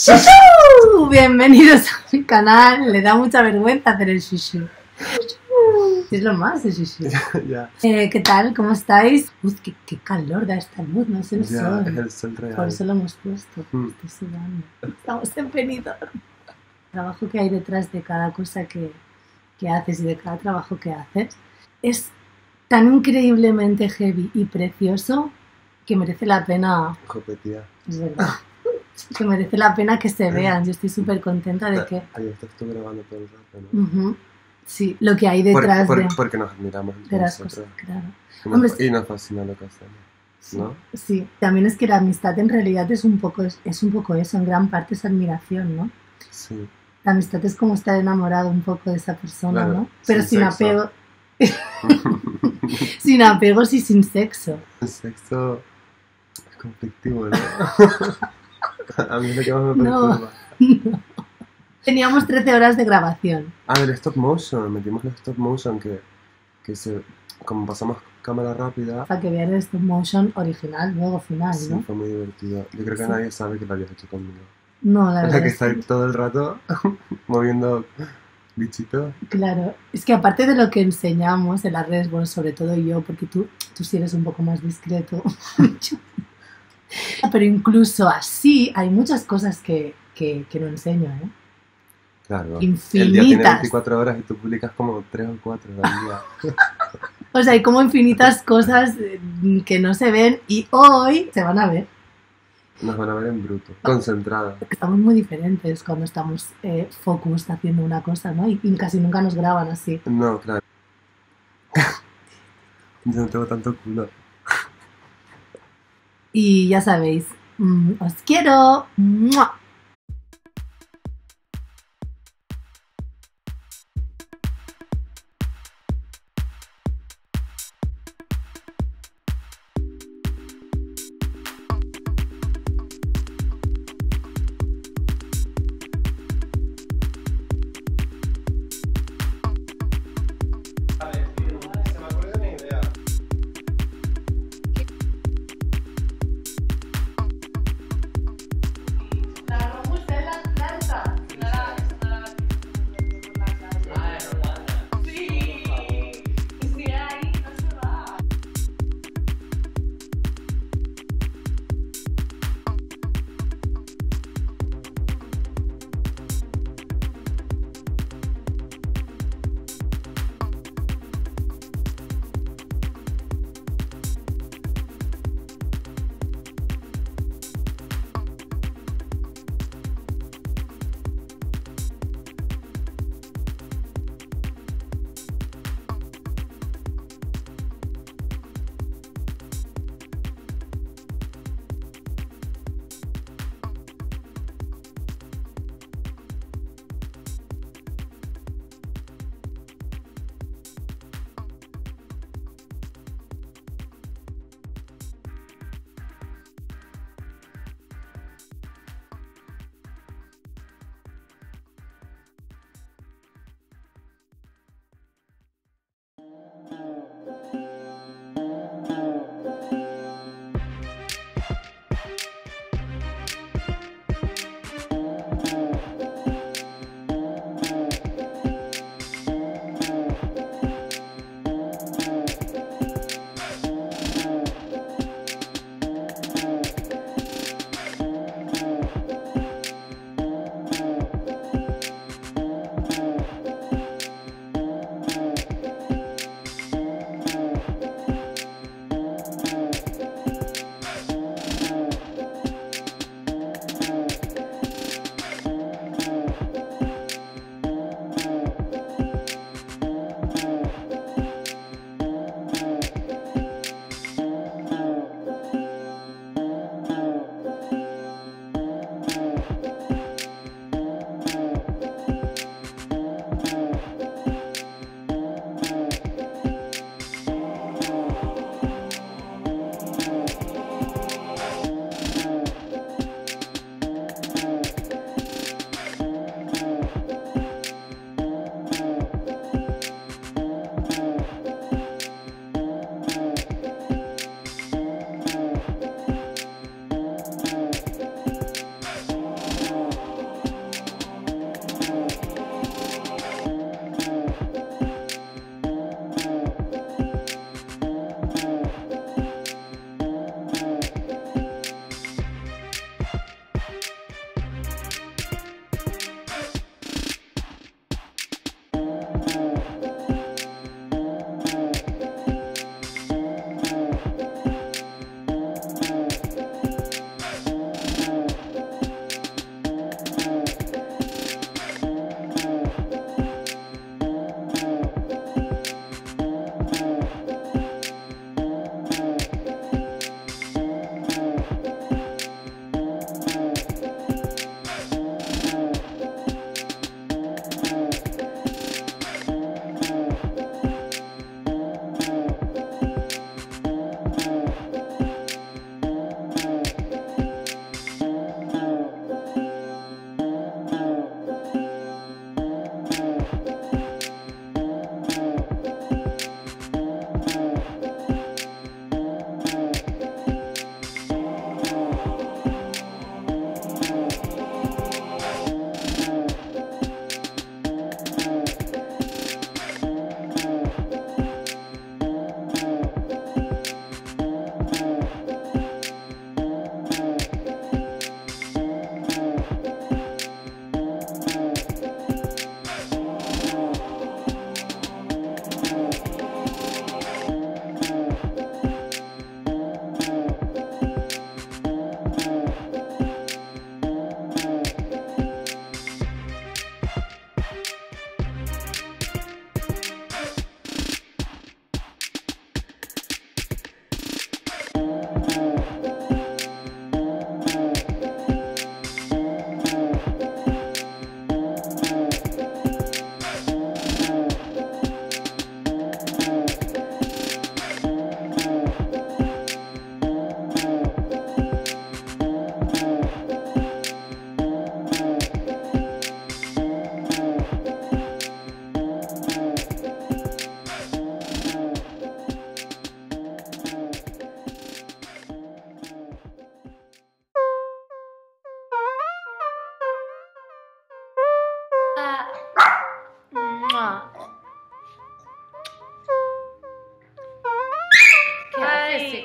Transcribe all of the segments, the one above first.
Bienvenidos a mi canal. Le da mucha vergüenza hacer el shushu. Es lo más el shushu. Ya. ¿Qué tal? ¿Cómo estáis? Uf, qué calor da esta luz, no es el Ya, sol. es el sol real. Por eso lo hemos puesto. Estoy sudando. Estamos en Benidorm. El trabajo que hay detrás de cada cosa que haces y de cada trabajo que haces es tan increíblemente heavy y precioso que merece la pena. Jope, tía. Es verdad. Que merece la pena que se vean. Yo estoy súper contenta de que... Ahí estás tú grabando todo el rato, ¿no? Sí, lo que hay detrás de... Porque nos admiramos de entre las nosotros. cosas, claro. Y nos fascina lo que hacemos, ¿no? Sí, también es que la amistad en realidad es un poco eso, en gran parte es admiración, ¿no? Sí. La amistad es como estar enamorado un poco de esa persona, Claro, ¿no? Pero sin sexo. apego. Sin apegos y sin sexo. El sexo es conflictivo, ¿no? A mí es lo que más me No. preocupa. Teníamos 13 horas de grabación. Ah, del stop motion. Metimos el stop motion que se... Como pasamos cámara rápida... Para que vean el stop motion original, luego final, Sí, ¿no? fue muy divertido. Yo creo que Sí. nadie sabe que lo habías hecho conmigo. No, la O verdad. sea, que es está ahí todo el rato moviendo bichitos. Claro, es que aparte de lo que enseñamos en las redes, bueno, sobre todo yo, porque tú sí eres un poco más discreto, pero incluso así hay muchas cosas que no enseño, ¿eh? Claro. Infinitas. El día tiene 24 horas y tú publicas como 3 o 4 al día. O sea, hay como infinitas cosas que no se ven y hoy se van a ver. Nos van a ver en bruto, concentrados. Estamos muy diferentes cuando estamos focus haciendo una cosa, ¿no? Y casi nunca nos graban así. No, claro. Yo no tengo tanto culo. Y ya sabéis, os quiero. ¡Mua! Se me ocurrió una idea.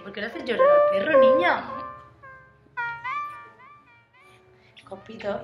¿Por qué le haces llorar al perro, niña? Copito.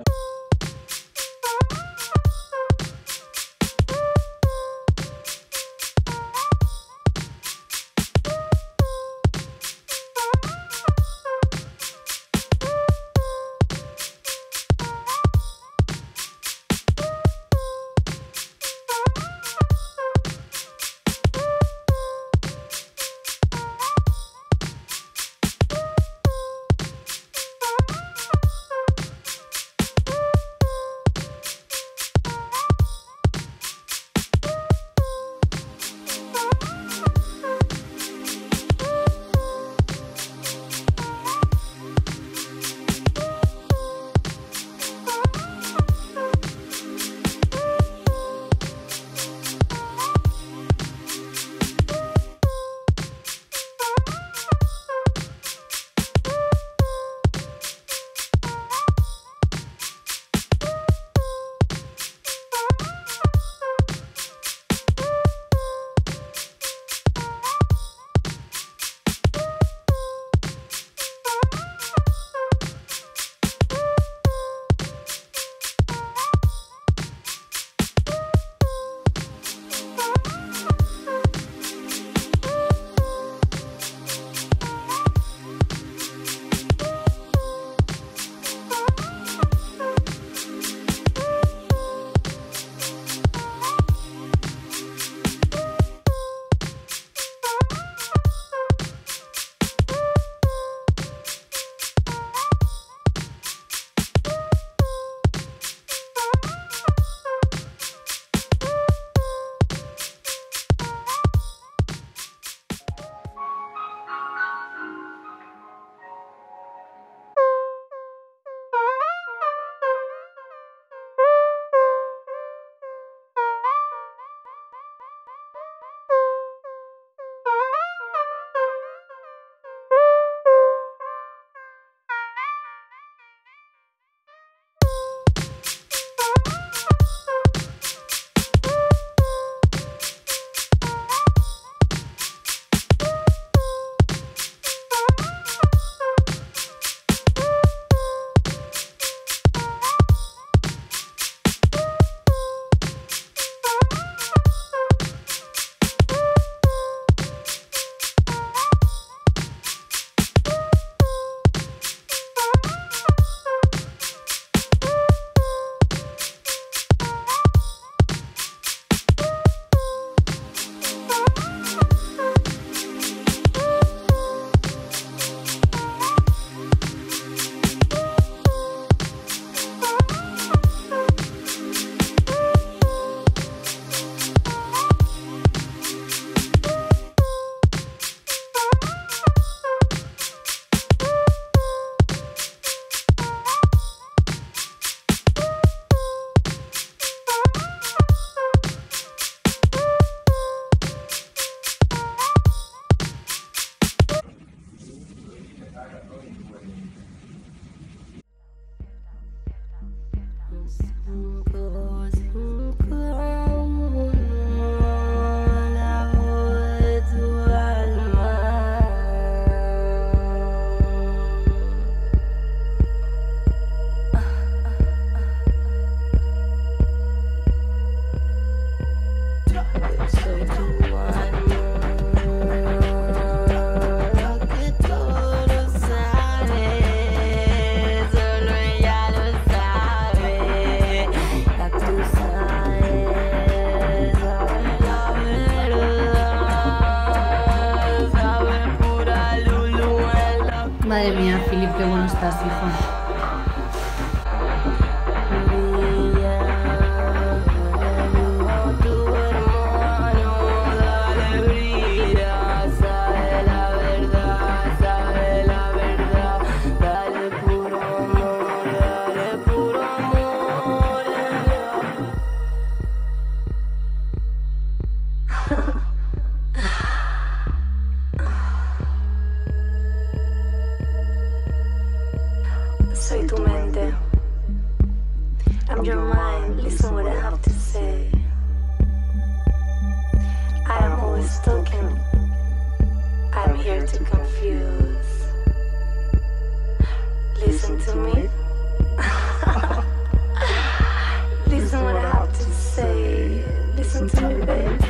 Madre mía, Philip, qué bueno estás, hijo. Soy tu mente. I'm your mind. Listen what I have to say. I am always talking. I'm here to confuse. Listen to me. Listen what I have to say. Listen to me, babe.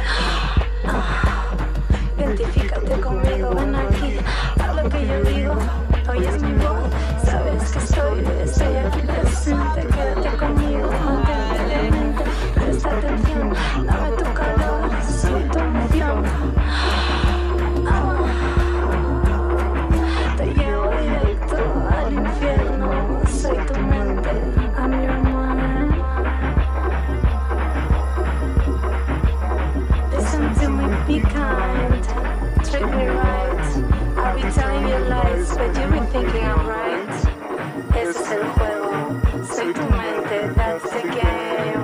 Identifícate conmigo, ven aquí. Haz lo que yo digo. Oyes mi voz. Sabes que estoy aquí presente. Quédate conmigo, mantente de mente. Presta atención, dame tu calor. Soy tu emoción. Te llevo directo al infierno. Soy tu mente. I'm your mind. Listen to me, be kind. Treat me right. I'll be telling you lies, but you'll be thinking I'm right. Ese es el juego. Soy tu mente. That's the game.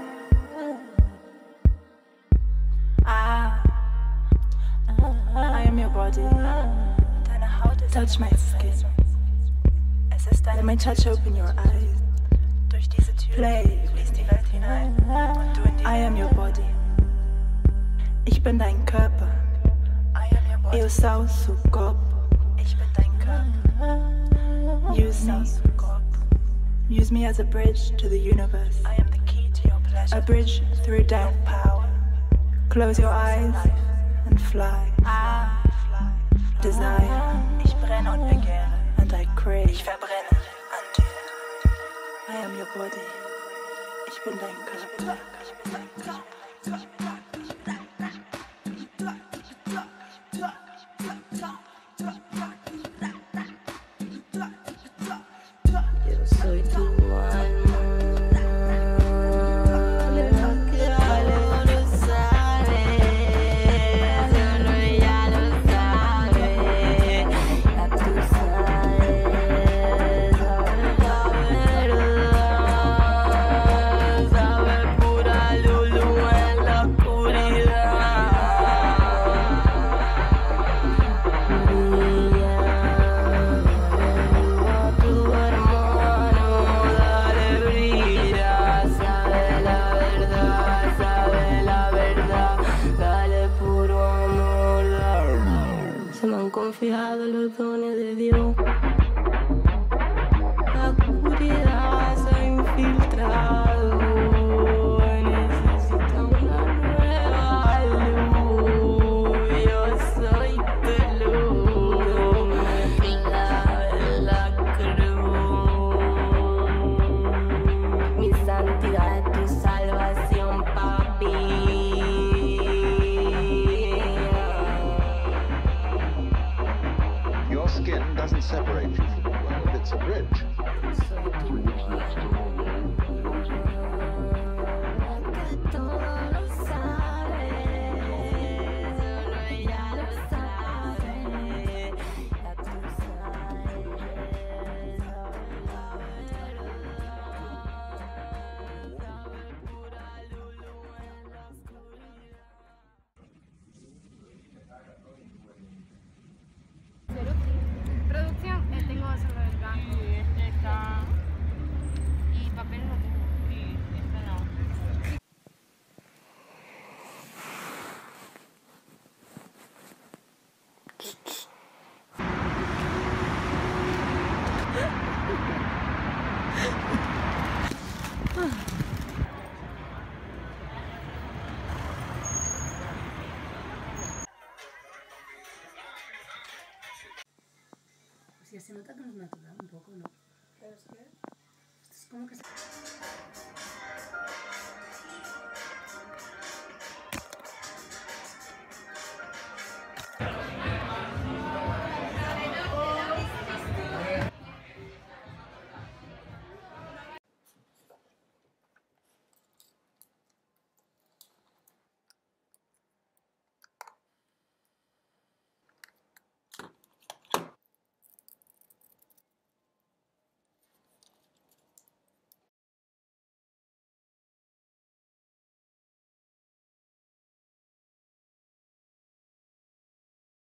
I am your body. Touch my skin. Let me touch open your eyes. Play. I am your body. Ich bin dein Körper. Eu sou seu corpo. Ich bin dein Körper. Use me as a bridge to the universe. I am the key to your pleasure. A bridge through death. Power. Close your eyes and fly. Desire. Ich brenne und begehre. And I crave. Ich verbrenne an dir. I am your body. Ich bin dein Körper. Yo soy tu alma. Confiado los dones de Dios. La oscuridad se ha infiltrado. Necesita una nueva luz. Yo soy tu luz. La cruz. Mi santidad es tu salvación, papi. Your skin doesn't separate you from the world, it's a bridge. Producción, tengo solo el blanco. Y este está. Y papel no tengo. Y este no. Pues ya se nota que no es natural un poco, ¿no? Esto es como que se...